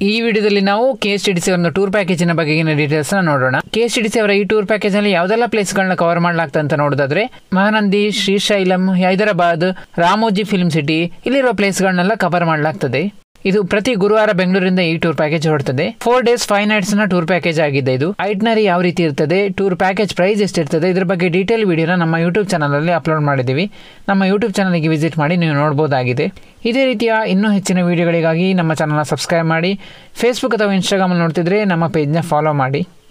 ಈ ವಿಡಿಯೋದಲ್ಲಿ ನಾವು KSTDC ಅವರ ಟೂರ್ ಪ್ಯಾಕೇಜಿನ ಬಗೆಗಿನ ಡೀಟೇಲ್ಸ್ ನೋಡೋಣ. KSTDC ಅವರ ಈ ಟೂರ್ ಪ್ಯಾಕೇಜ್ ನಲ್ಲಿ ಯಾವ್ದೆಲ್ಲ ಪ್ಲೇಸ್ಗಳನ್ನ ಕವರ್ ಮಾಡಲಾಗ್ತದೆ ಅಂತ ನೋಡೋದಾದ್ರೆ ಮಹಾನಂದಿ, ಶ್ರೀಶೈಲಂ, ಹೈದರಾಬಾದ್, ರಾಮೋಜಿ ಫಿಲ್ಮ್ ಸಿಟಿ ಇಲ್ಲಿರುವ ಪ್ಲೇಸ್ಗಳನ್ನೆಲ್ಲ ಕವರ್ ಮಾಡಲಾಗ್ತದೆ. ಇದು ಪ್ರತಿ ಗುರುವಾರ ಬೆಂಗಳೂರಿಂದ ಈ ಟೂರ್ ಪ್ಯಾಕೇಜ್ ಹೊರಡ್ತದೆ. 4 days 5 nights ನ ಟೂರ್ ಪ್ಯಾಕೇಜ್ ಆಗಿದೆ. ಇದು ಐಟ್ನರಿ ಯಾವ ರೀತಿ ಇರ್ತದೆ, ಟೂರ್ ಪ್ಯಾಕೇಜ್ ಪ್ರೈಸ್ ಎಷ್ಟಿರ್ತದೆ, ಇದ್ರ ಬಗ್ಗೆ ಡೀಟೇಲ್ ವಿಡಿಯೋನ ನಮ್ಮ ಯೂಟ್ಯೂಬ್ ಚಾನಲ್ ಅಲ್ಲಿ ಅಪ್ಲೋಡ್ ಮಾಡಿದ್ದೀವಿ. ನಮ್ಮ ಯೂಟ್ಯೂಬ್ ಚಾನಲ್ಗೆ ವಿಸಿಟ್ ಮಾಡಿ ನೀವು ನೋಡಬಹುದಾಗಿದೆ. ಇದೇ ರೀತಿಯ ಇನ್ನೂ ಹೆಚ್ಚಿನ ವಿಡಿಯೋಗಳಿಗಾಗಿ ನಮ್ಮ ಚಾನಲ್ನ ಸಬ್ಸ್ಕ್ರೈಬ್ ಮಾಡಿ. ಫೇಸ್ಬುಕ್ ಅಥವಾ ಇನ್ಸ್ಟಾಗ್ರಾಮಲ್ಲಿ ನೋಡ್ತಿದ್ರೆ ನಮ್ಮ ಪೇಜ್ನ ಫಾಲೋ ಮಾಡಿ.